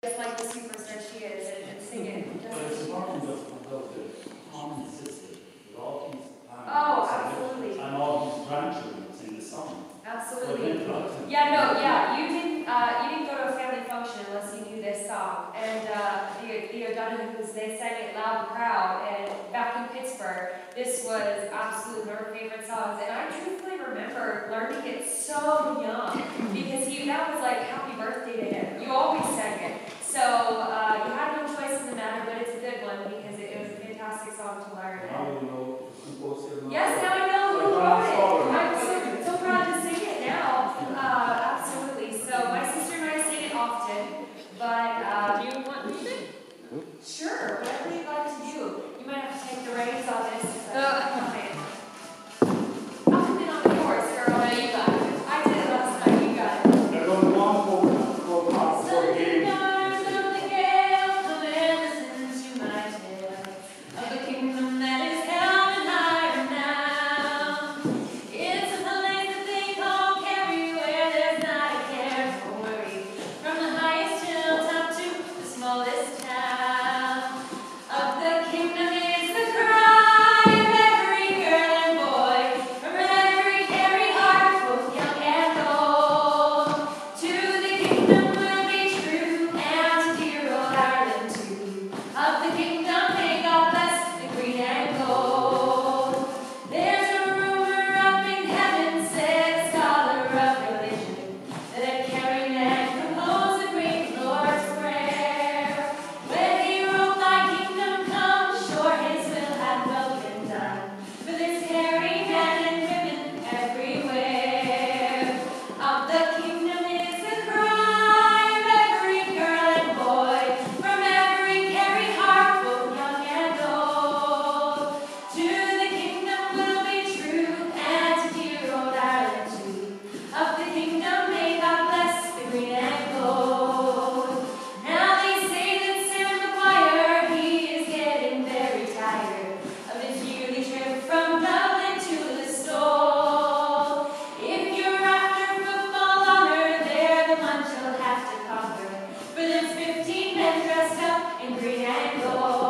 Just like the superstar she is, and sing it. But it's important to common system. It all keeps time. Oh, absolutely. And all these grandchildren sing the song. Absolutely. Yeah, no, yeah. You didn't go to a family function unless you knew this song. And the O'Donohues, they sang it loud and proud. And back in Pittsburgh, this was absolutely one of her favorite songs. And I truthfully remember learning it so young because that was like happy birthday to him. You always sang it. So you had no choice in the matter, but it's a good one because it was a fantastic song to learn. Now you know the composer. Yes, now I know who wrote it. I'm so proud to sing it now. Absolutely. So my sister and I sing it often, but do you want music? Sure, whatever you'd like to do. You might have to take the reins on this. Okay. I'll come in on the chorus, girl. No, you got it. I did it last night. You got it. There's only one for the game. For there's 15 men dressed up in green and gold.